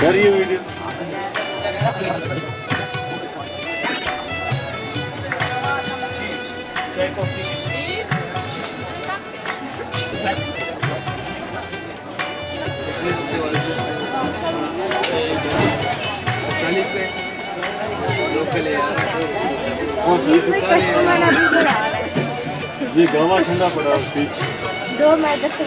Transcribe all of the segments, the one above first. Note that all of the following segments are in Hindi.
यार ये वीडियो चाय कॉफी जी गावा ठंडा पड़ा बीच 2 मिनट से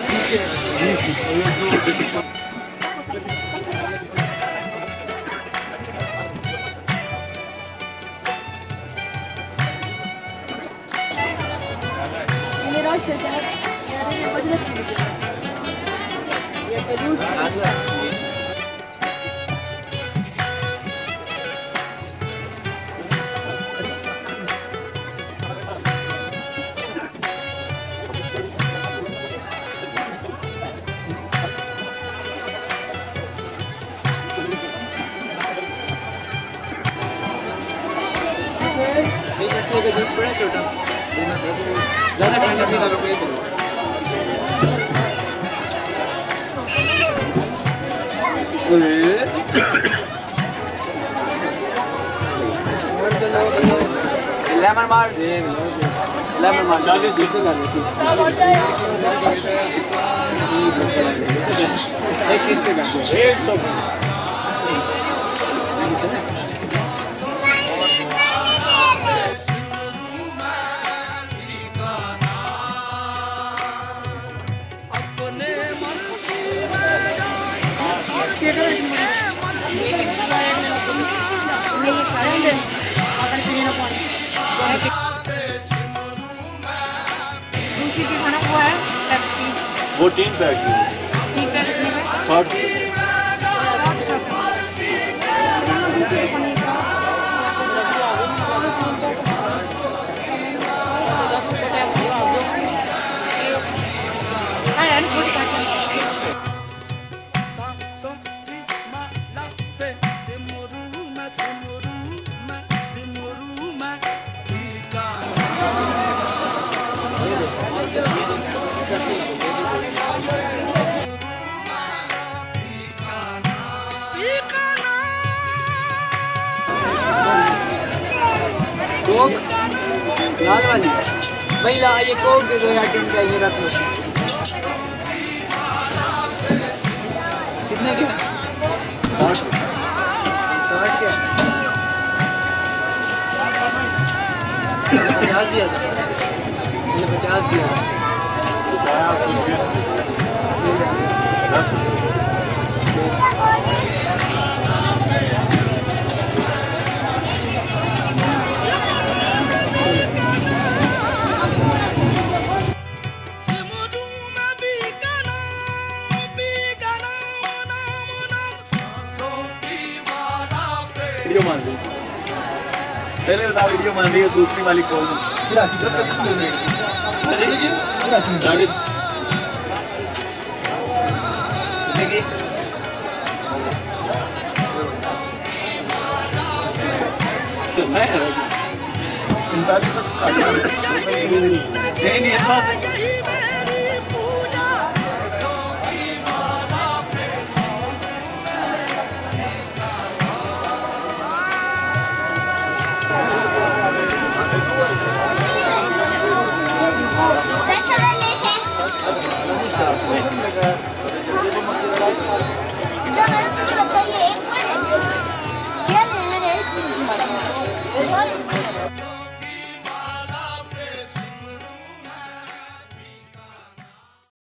मेरा शजर यार ये मजलिस में ये कलूस जैसे का जूस पड़ा छोटा ज़्यादा ठंडा पीना रुपये दो लेमन मार लेमन मार 40 से कर दे एक किस्ते का 100 दूसरी की खाना हुआ है पेप्सी वो 3 पैक ठीक है कितने का 60 कोक लाल वाली महिला ये कोक दे दो यार टीम का ये रख लो कितने के 60 के 50 दिया था ये 50 दिया था वीडियो मान ली पहले बता वीडियो मान रही है दूसरी वाली कॉल चेंज जो मैंने तुझे बताइए